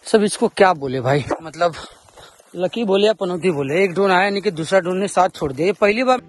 सब इसको क्या बोले भाई, मतलब लकी बोले या पनौती बोले, एक ड्रोन आया नहीं कि दूसरा ड्रोन ने साथ छोड़ दिया। ये पहली बार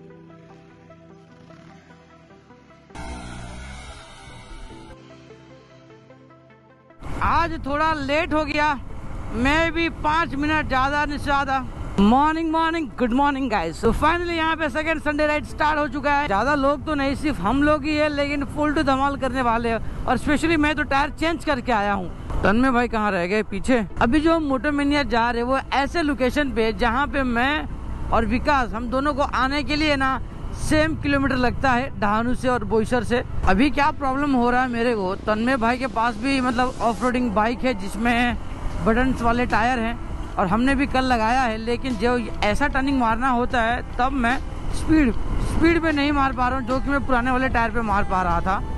आज थोड़ा लेट हो गया, मैं भी 5 मिनट ज्यादा नहीं ज्यादा। Morning good morning guys. तो फाइनली यहाँ पे सेकंड संडे राइड स्टार्ट हो चुका है। ज्यादा लोग तो नहीं, सिर्फ हम लोग ही है, लेकिन फुल टू धमाल करने वाले हैं। और स्पेशली मैं तो टायर चेंज करके आया हूँ। तन्मय भाई कहाँ रह गए पीछे। अभी जो हम मोटोमेनिया जा रहे हैं वो ऐसे लोकेशन पे जहाँ पे मैं और विकास हम दोनों को आने के लिए ना सेम किलोमीटर लगता है डहानू से और बोईसर से। अभी क्या प्रॉब्लम हो रहा है मेरे को, तन्मय भाई के पास भी मतलब ऑफ रोडिंग बाइक है जिसमें बटन्स वाले टायर हैं और हमने भी कल लगाया है, लेकिन जो ऐसा टर्निंग मारना होता है तब मैं स्पीड पे नहीं मार पा रहा हूँ, जो कि मैं पुराने वाले टायर पे मार पा रहा था।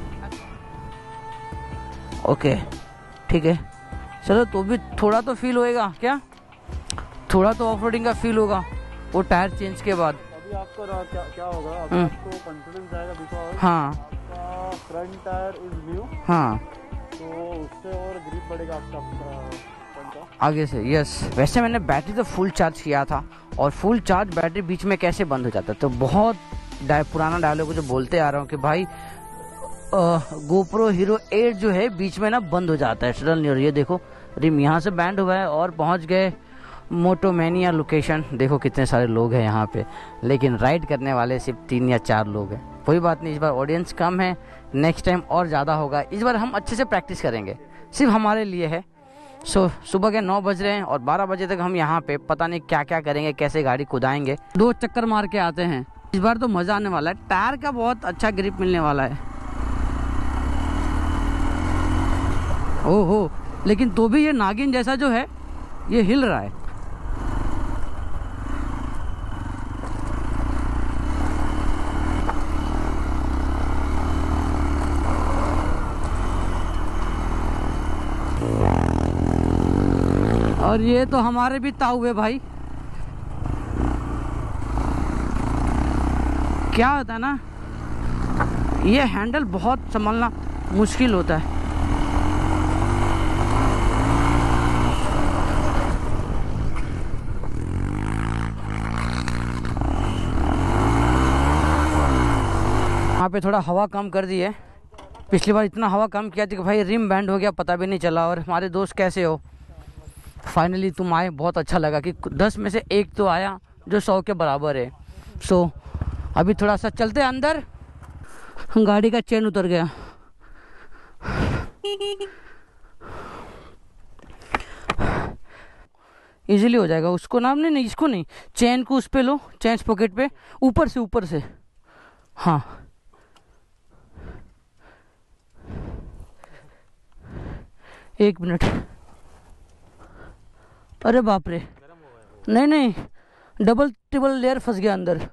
ओके ठीक है, चलो तो भी थोड़ा तो फील होएगा क्या, थोड़ा तो ऑफ रोडिंग का फील होगा वो टायर चेंज के बाद। अभी आपको क्या होगा, अभी आपको कॉन्फिडेंस आएगा बिकॉज़ हाँ आपका फ्रंट टायर इज न्यू, हाँ तो उससे और ग्रिप बढ़ेगा आपका फ्रंट का आगे से। यस, वैसे मैंने बैटरी तो फुल चार्ज किया था और फुल चार्ज बैटरी बीच में कैसे बंद हो जाता है, तो बहुत पुराना डायलॉग जो बोलते आ रहा हूँ कि भाई गोप्रो हीरो 8 जो है बीच में ना बंद हो जाता है सडनली। और ये देखो रिम यहाँ से बैंड हुआ है और पहुँच गए मोटोमेनिया लोकेशन। देखो कितने सारे लोग हैं यहाँ पे, लेकिन राइड करने वाले सिर्फ 3 या 4 लोग हैं। कोई बात नहीं, इस बार ऑडियंस कम है, नेक्स्ट टाइम और ज़्यादा होगा। इस बार हम अच्छे से प्रैक्टिस करेंगे, सिर्फ हमारे लिए है। सुबह के 9 बज रहे हैं और 12 बजे तक हम यहाँ पे पता नहीं क्या क्या करेंगे, कैसे गाड़ी कुदाएंगे। 2 चक्कर मार के आते हैं, इस बार तो मज़ा आने वाला है। टायर का बहुत अच्छा ग्रिप मिलने वाला है। ओहो, लेकिन तो भी ये नागिन जैसा जो है ये हिल रहा है। और ये तो हमारे भी ताऊ है भाई। क्या होता है ना, ये हैंडल बहुत संभालना मुश्किल होता है। यहाँ पे थोड़ा हवा कम कर दी है, पिछली बार इतना हवा कम किया था कि भाई रिम बैंड हो गया, पता भी नहीं चला। और हमारे दोस्त कैसे हो, फाइनली तुम आए, बहुत अच्छा लगा कि 10 में से 1 तो आया जो 100 के बराबर है। सो अभी थोड़ा सा चलते अंदर, गाड़ी का चेन उतर गया। इजीली हो जाएगा, उसको नाम नहीं, इसको नहीं, चेन को उस पे लो, चेन पॉकेट पे ऊपर से हाँ। एक मिनट, अरे बाप रे, नहीं डबल ट्रिपल लेयर फंस गया अंदर।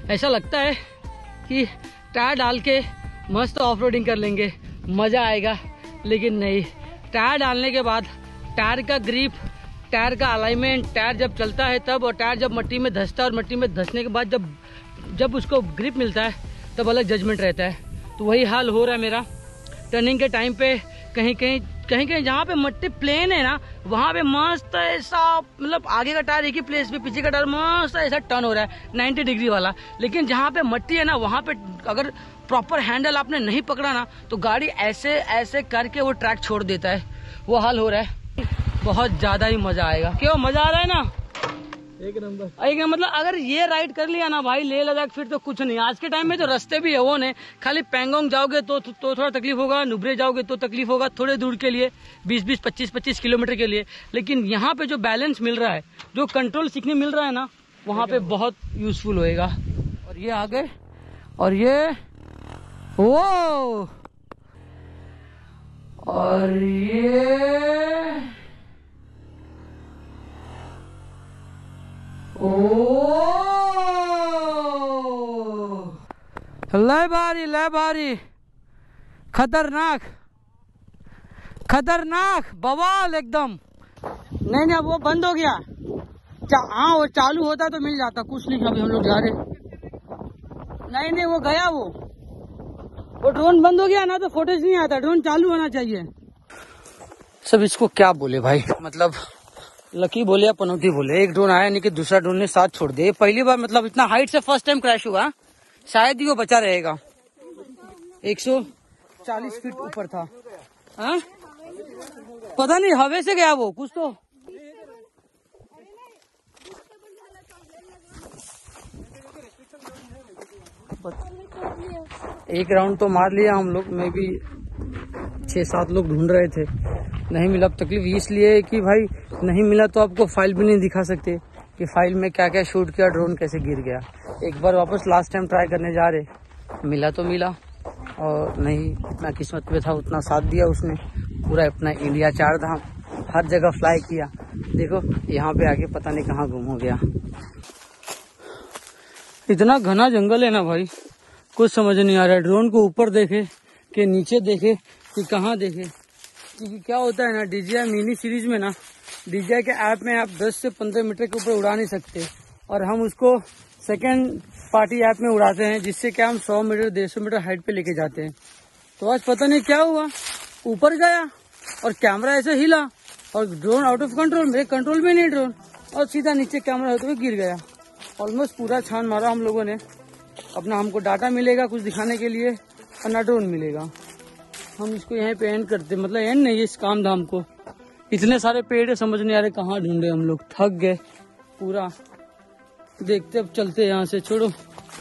ऐसा लगता है कि टायर डाल के मस्त ऑफ रोडिंग कर लेंगे, मज़ा आएगा, लेकिन नहीं। टायर डालने के बाद टायर का ग्रिप, टायर का अलाइनमेंट, टायर जब चलता है तब, और टायर जब मट्टी में धंसता है, और मट्टी में धंसने के बाद जब उसको ग्रिप मिलता है तब अलग जजमेंट रहता है। तो वही हाल हो रहा है मेरा टर्निंग के टाइम पे। कहीं कहीं जहाँ पे मट्टी प्लेन है ना, वहाँ पे मस्त ऐसा, मतलब आगे का टायर एक ही प्लेस पे, पीछे का टायर मस्त ऐसा टर्न हो रहा है 90 डिग्री वाला। लेकिन जहाँ पे मट्टी है ना, वहाँ पे अगर प्रॉपर हैंडल आपने नहीं पकड़ा ना, तो गाड़ी ऐसे ऐसे करके वो ट्रैक छोड़ देता है। वो हाल हो रहा है। बहुत ज्यादा ही मजा आएगा। क्यों मजा आ रहा है ना? एक नंबर। मतलब अगर ये राइड कर लिया ना भाई लेह लद्दाख, फिर तो कुछ नहीं। आज के टाइम में जो रास्ते भी है वो नहीं, खाली पैंगोंग जाओगे तो थोड़ा तकलीफ होगा, नुब्रे जाओगे तो तकलीफ होगा थोड़े दूर के लिए, 20-20, 25-25 किलोमीटर के लिए। लेकिन यहाँ पे जो बैलेंस मिल रहा है, जो कंट्रोल सीखने मिल रहा है ना, वहाँ पे बहुत यूजफुल होएगा। और ये आगे, और ये वो, और ये ले भारी खतरनाक बवाल एकदम। नहीं वो बंद हो गया। हाँ वो चालू होता तो मिल जाता, कुछ नहीं। अभी हम लोग जा रहे। नहीं वो गया, वो ड्रोन बंद हो गया ना, तो फोटेज नहीं आता। ड्रोन चालू होना चाहिए। सब इसको क्या बोले भाई, मतलब लकी बोले या पनौती बोले, एक ड्रोन आया नहीं कि दूसरा ड्रोन ने साथ छोड़ दिया। पहली बार, मतलब इतना हाइट से फर्स्ट टाइम क्रैश हुआ। शायद ही वो बचा रहेगा। 140 फीट ऊपर था। हाँ पता नहीं, हवा से गया वो कुछ तो। एक राउंड तो मार लिया हम लोग में भी। 6-7 लोग ढूंढ रहे थे, नहीं मिला। तकलीफ इसलिए है कि भाई नहीं मिला तो आपको फाइल भी नहीं दिखा सकते कि फाइल में क्या क्या शूट किया, ड्रोन कैसे गिर गया। एक बार वापस लास्ट टाइम ट्राई करने जा रहे, मिला तो मिला, और नहीं इतना किस्मत में था उतना साथ दिया उसने। पूरा अपना इंडिया 4 धाम हर जगह फ्लाई किया। देखो यहाँ पे आके पता नहीं कहाँ गुम हो गया। इतना घना जंगल है ना भाई, कुछ समझ नहीं आ रहा है। ड्रोन को ऊपर देखे कि नीचे देखे कि कहाँ देखे। क्योंकि क्या होता है ना, DJI मिनी सीरीज में ना, DJI के ऐप में आप 10 से 15 मीटर के ऊपर उड़ा नहीं सकते, और हम उसको सेकेंड पार्टी ऐप में उड़ाते हैं, जिससे क्या हम 100 मीटर 150 मीटर हाइट पे लेके जाते हैं। तो आज पता नहीं क्या हुआ, ऊपर गया और कैमरा ऐसे हिला, और ड्रोन आउट ऑफ कंट्रोल, मेरे कंट्रोल में नहीं ड्रोन, और सीधा नीचे कैमरा होते हुए गिर गया। ऑलमोस्ट पूरा छान मारा हम लोगों ने। अपना हमको डाटा मिलेगा कुछ दिखाने के लिए, और ना ड्रोन मिलेगा। हम इसको यहीं पे एंड करते, मतलब एंड नहीं इस काम धाम को। इतने सारे पेड़ समझ नहीं आ रहे कहाँ ढूंढे हम लोग, थक गए पूरा। देखते अब चलते यहाँ से, छोड़ो।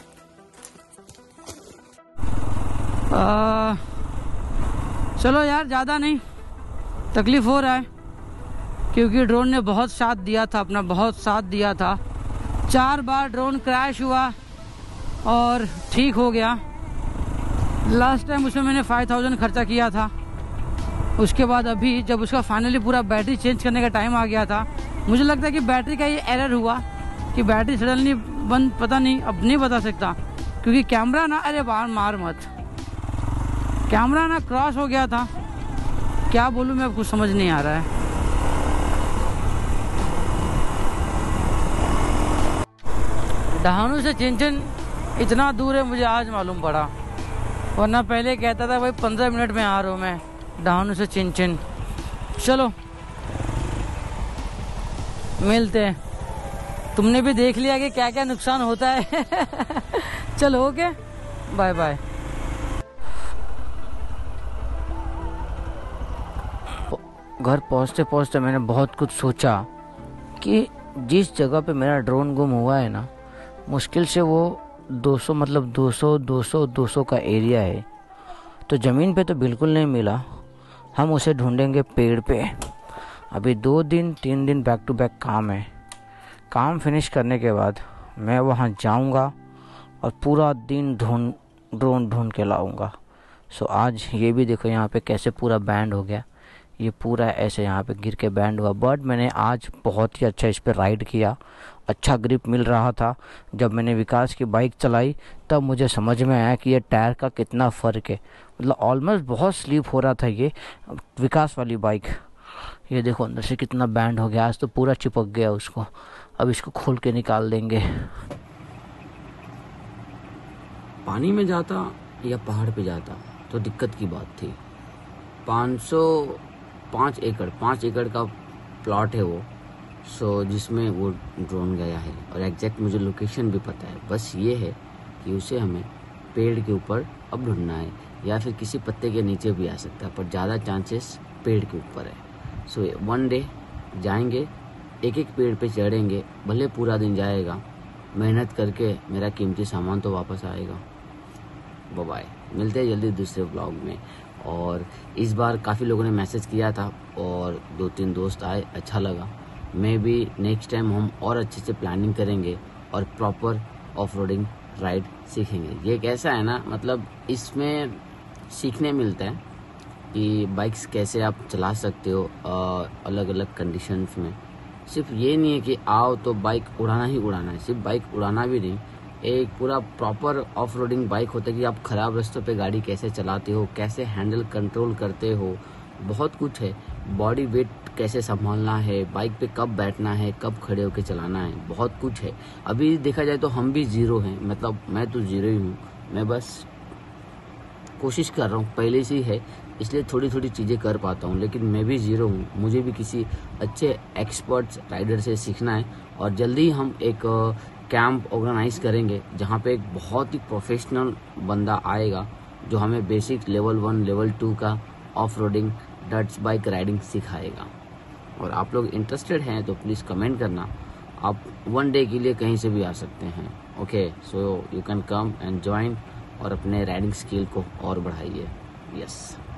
चलो यार, ज्यादा नहीं, तकलीफ हो रहा है क्योंकि ड्रोन ने बहुत साथ दिया था, अपना बहुत साथ दिया था। 4 बार ड्रोन क्रैश हुआ और ठीक हो गया। लास्ट टाइम उसमें मैंने 5000 खर्चा किया था। उसके बाद अभी जब उसका फाइनली पूरा बैटरी चेंज करने का टाइम आ गया था, मुझे लगता है कि बैटरी का ये एरर हुआ कि बैटरी सडनली बंद, पता नहीं, अब नहीं बता सकता। क्योंकि कैमरा ना, अरे बाहर मार मत, कैमरा ना क्रॉस हो गया था। क्या बोलूँ मैं, अब कुछ समझ नहीं आ रहा है। डहानू से चिंचन इतना दूर है, मुझे आज मालूम पड़ा, वरना पहले कहता था भाई 15 मिनट में आ रहा हूँ मैं डहानू से चिंचन। चलो मिलते हैं। तुमने भी देख लिया कि क्या क्या नुकसान होता है। चलो ओके, बाय बाय। घर पहुंचते पहुंचते मैंने बहुत कुछ सोचा कि जिस जगह पे मेरा ड्रोन गुम हुआ है ना, मुश्किल से वो 200 मतलब 200 का एरिया है। तो ज़मीन पे तो बिल्कुल नहीं मिला, हम उसे ढूंढेंगे पेड़ पे। अभी 2 दिन 3 दिन बैक टू बैक काम है। काम फिनिश करने के बाद मैं वहाँ जाऊँगा और पूरा दिन ड्रोन ढूंढ के लाऊँगा। सो आज ये भी देखो यहाँ पे कैसे पूरा बैंड हो गया, ये पूरा ऐसे यहाँ पे गिर के बैंड हुआ। बट मैंने आज बहुत ही अच्छा इस पर राइड किया अच्छा ग्रिप मिल रहा था। जब मैंने विकास की बाइक चलाई तब मुझे समझ में आया कि ये टायर का कितना फ़र्क है। मतलब ऑलमोस्ट बहुत स्लिप हो रहा था ये विकास वाली बाइक। ये देखो अंदर से कितना बैंड हो गया, आज तो पूरा चिपक गया उसको। अब इसको खोल के निकाल देंगे। पानी में जाता या पहाड़ पे जाता तो दिक्कत की बात थी। 5 एकड़ का प्लॉट है वो, सो जिसमें वो ड्रोन गया है और एग्जैक्ट मुझे लोकेशन भी पता है। बस ये है कि उसे हमें पेड़ के ऊपर अब ढूंढना है या फिर किसी पत्ते के नीचे भी आ सकता है, पर ज़्यादा चांसेस पेड़ के ऊपर है। सो वन डे जाएंगे, एक एक पेड़ पे चढ़ेंगे, भले पूरा दिन जाएगा, मेहनत करके मेरा कीमती सामान तो वापस आएगा। बाय बाय, मिलते हैं जल्दी दूसरे व्लॉग में। और इस बार काफ़ी लोगों ने मैसेज किया था और 2-3 दोस्त आए, अच्छा लगा। मैं भी नेक्स्ट टाइम हम और अच्छे से प्लानिंग करेंगे और प्रॉपर ऑफ रोडिंग राइड सीखेंगे। ये कैसा है ना, मतलब इसमें सीखने मिलता है कि बाइक्स कैसे आप चला सकते हो अलग अलग कंडीशंस में। सिर्फ ये नहीं है कि आओ तो बाइक उड़ाना ही उड़ाना है, सिर्फ बाइक उड़ाना भी नहीं, एक पूरा प्रॉपर ऑफ रोडिंग बाइक होता है कि आप खराब रास्तों पे गाड़ी कैसे चलाते हो, कैसे हैंडल कंट्रोल करते हो, बहुत कुछ है। बॉडी वेट कैसे संभालना है, बाइक पे कब बैठना है, कब खड़े होकर चलाना है, बहुत कुछ है। अभी देखा जाए तो हम भी जीरो हैं, मतलब मैं तो जीरो ही हूँ। मैं बस कोशिश कर रहा हूँ, पहले से ही है इसलिए थोड़ी थोड़ी चीज़ें कर पाता हूँ, लेकिन मैं भी जीरो हूँ। मुझे भी किसी अच्छे एक्सपर्ट्स राइडर से सीखना है और जल्दी ही हम एक कैंप ऑर्गेनाइज करेंगे जहाँ पे एक बहुत ही प्रोफेशनल बंदा आएगा जो हमें बेसिक लेवल 1 लेवल 2 का off roading dirts bike riding सिखाएगा। और आप लोग इंटरेस्टेड हैं तो प्लीज़ कमेंट करना। आप वन डे के लिए कहीं से भी आ सकते हैं। Okay, so you can come and join और अपने राइडिंग स्किल को और बढ़ाइए। यस।